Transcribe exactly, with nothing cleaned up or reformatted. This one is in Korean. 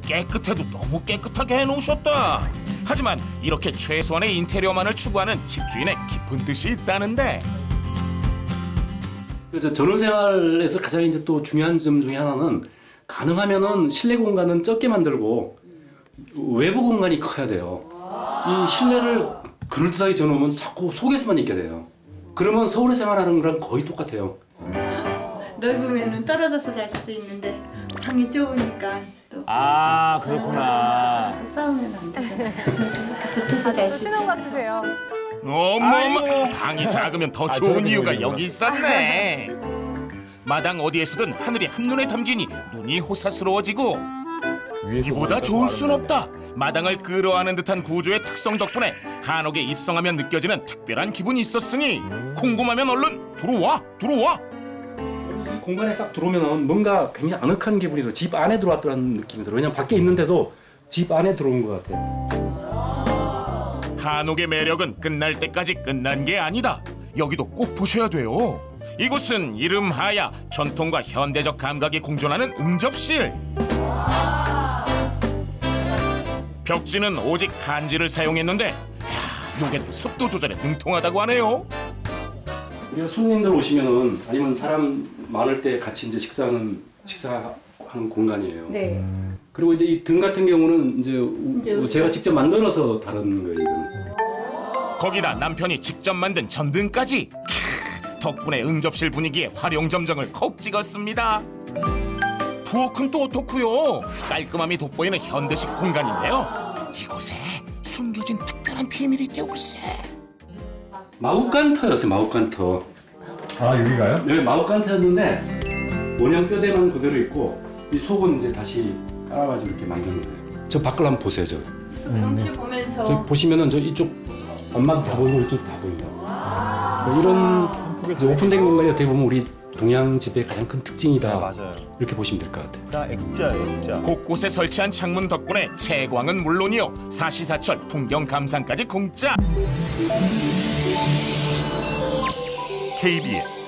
깨끗해도 너무 깨끗하게 해놓으셨다. 하지만 이렇게 최소한의 인테리어만을 추구하는 집주인의 깊은 뜻이 있다는데. 그래서 전원생활에서 가장 이제 또 중요한 점 중에 하나는 가능하면은 실내 공간은 적게 만들고 외부 공간이 커야 돼요. 이 실내를 그럴듯하게 지어놓으면 자꾸 속에서만 있게 돼요. 그러면 서울에 생활하는 거랑 거의 똑같아요. 넓으면 떨어져서 잘 수도 있는데 방이 좁으니까 또 아, 그렇구나. 또 싸우면 안 되죠. 붙어서 잘 또 수 신혼 있죠. 같으세요. 어머머, 방이 작으면 더 아, 좋은 저렇게 이유가 보이는구나. 여기 있었네. 마당 어디에서든 하늘이 한눈에 담기니 눈이 호사스러워지고, 이보다 좋을 순 없다. 마당을 끌어안은 듯한 구조의 특성 덕분에 한옥에 입성하면 느껴지는 특별한 기분이 있었으니 궁금하면 얼른 들어와 들어와. 이 공간에 싹 들어오면은 뭔가 굉장히 아늑한 기분이 들어요. 집 안에 들어왔다는 느낌이 들어요. 왜냐면 밖에 있는데도 집 안에 들어온 것 같아요. 한옥의 매력은 끝날 때까지 끝난 게 아니다. 여기도 꼭 보셔야 돼요. 이곳은 이름하야 전통과 현대적 감각이 공존하는 응접실. 벽지는 오직 한지를 사용했는데, 야, 요게 습도 조절에 능통하다고 하네요. 우리가 손님들 오시면은 아니면 사람 많을 때 같이 이제 식사하는 식사하는 공간이에요. 네. 그리고 이제 이 등 같은 경우는 이제, 이제 제가 직접 만들어서 다루는 거예요. 이거는. 거기다 남편이 직접 만든 전등까지. 캬, 덕분에 응접실 분위기에 활용점정을 콕 찍었습니다. 부엌은 또 어떻고요? 깔끔함이 돋보이는 현대식 공간인데요. 이곳에 숨겨진 특별한 비밀이 있대요, 글쎄. 마구간터였어요. 마구간터. 아, 여기가요? 네, 마구간터였는데 원형 뼈대만 그대로 있고 이 속은 이제 다시 깔아가지고 이렇게 만드는 거예요. 저 밖을 한번 보세요. 저. 경치 보면서 저 보시면은 저 이쪽 앞마다 다 보이고 이쪽 다 보여요. 이런 이제 오픈된 공간이 어떻게 보면 우리 동양 집의 가장 큰 특징이다. 맞아요. 이렇게 보시면 될 것 같아요. 다 액자예요, 액자. 곳곳에 설치한 창문 덕분에 채광은 물론이요, 사시사철 풍경 감상까지 공짜. 케이비에스